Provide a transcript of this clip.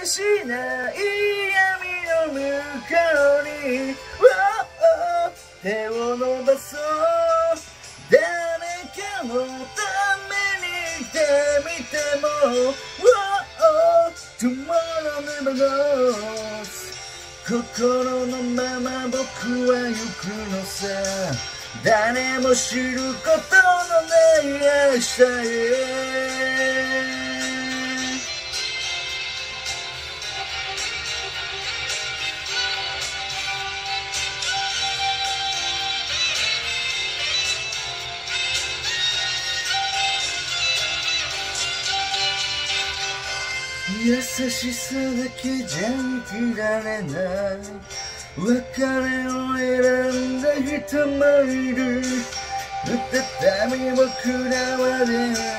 しない闇の向こうに、手を伸ばそう、誰かのために来てみても、Tomorrow never knows、 心のまま僕は行くのさ、誰も知ることのない明日へ。優しさだけじゃ生きられない、別れを選んだ人もいる、再び僕らは出会う。